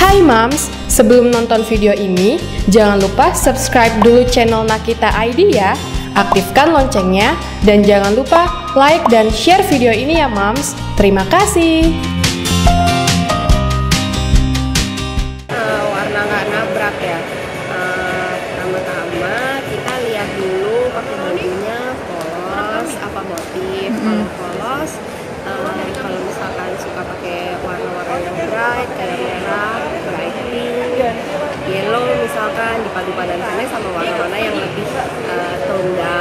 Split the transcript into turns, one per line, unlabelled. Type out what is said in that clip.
Hai Mams, sebelum nonton video ini, jangan lupa subscribe dulu channel Nakita ID ya. Aktifkan loncengnya dan jangan lupa like dan share video ini ya Mams. Terima kasih.
Warna nggak nabrak ya. Pertama-tama kita lihat dulu pakai bajunya polos apa motif. Kalau polos, kalau misalkan suka pakai warna-warna yang bright kayak merah, bright pink, yellow misalkan dipadu-padankannya sama warna-warna yang lebih tone down.